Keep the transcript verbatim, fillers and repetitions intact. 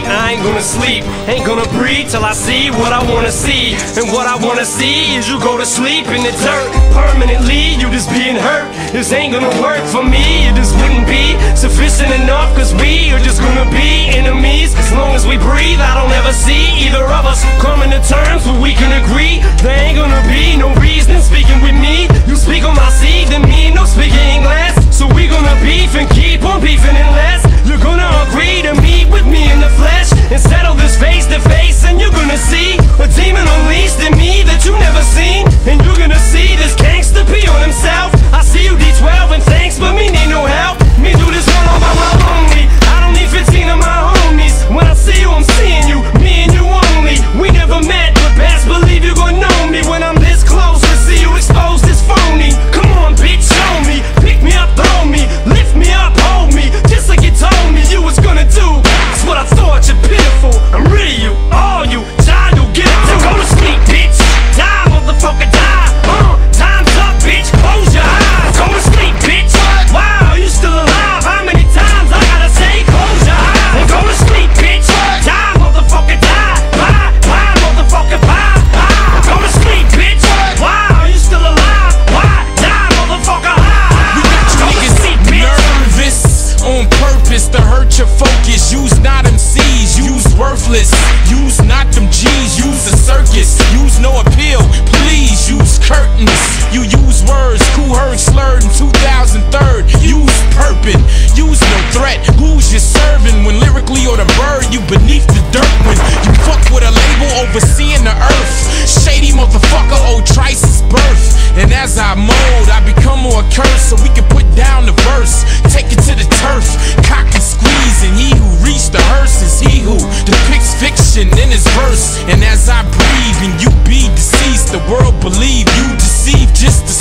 I ain't gonna sleep, ain't gonna breathe till I see what I wanna see. And what I wanna see is you go to sleep in the dirt permanently. You just being hurt, this ain't gonna work for me. It just wouldn't be sufficient enough, cause we are just gonna be enemies. As long as we breathe, I don't ever see either of us coming to terms where we can agree. There ain't gonna be no reason speaking with me. You speak on my seed, then me no speaking English. So we gonna beef and keep on beefing unless you're gonna agree to meet with me in the flesh and settle this face to face. And you're gonna see a demon unleashed in me that you never seen. And you're gonna see this gangster pee on himself. I see you D twelve and thanks, but me need no help. Me do this one all by my lonely. I don't need fifteen of my homies. When I see you, I'm seeing you, me and you only. We never met, but best believe you gon' know me when I'm this close to see you exposed as phony. Come on, bitch, show me. Pick me up, throw me, lift me up, hold me, just like you told me you was gonna do. That's what I thought, you're pitiful. I'm rid of you, all you, child, you get it. So go to sleep, bitch. Die, motherfucker, die. Uh, time's up, bitch. Close your eyes. Go to sleep, bitch. Wow, you still alive? How many times I gotta say close your eyes? And go to sleep, bitch. Die, motherfucker, die. Bye, bye, motherfucker, bye, bye. Go to sleep, bitch. Wow, you still alive? Why? Die, motherfucker, high. We got you niggas nervous on purpose to hurt your focus. Use not M Cs, use worthless. Use not them G's, use a circus. Use no appeal, please use curtains. You use words, cool heard slurred in two thousand three. Use purpose, use no threat. Who's you serving when lyrically or the bird? You beneath the dirt when you fuck with a label overseeing the earth. Shady motherfucker, old Trice's birth. And as I mold, I become more cursed so we can put down the verse. Take it to the turf, cock and squeeze. And he who reached the hearse is he who depicts fiction in his verse. And as I breathe and you be deceased, the world believe you deceived just to